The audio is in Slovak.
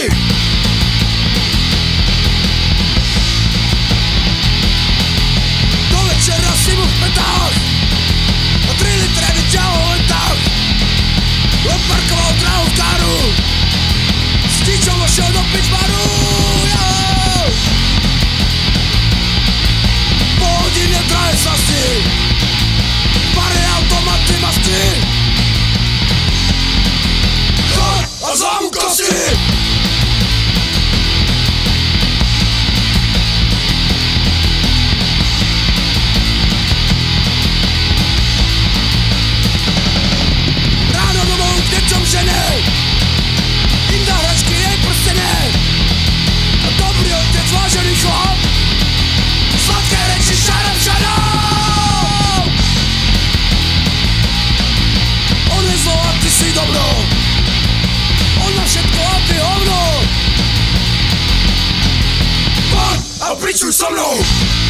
slasti. Do večera si mu v petách a 3 litre vyťahol len tak. Odparkoval drahu v karu, s ničom vošiel do pičbaru. Po hodine drahé slasti, pare automaty masti. Chod a zlámu kosti. Ráno domov k deťom žene, im dá hračky jej prstené. A dobrý otec, vážený chlap, sladké reči šarab šarab. On je zlo a ty si dobro, on má všetko a ty hovno. Poď a pričuj so mnou.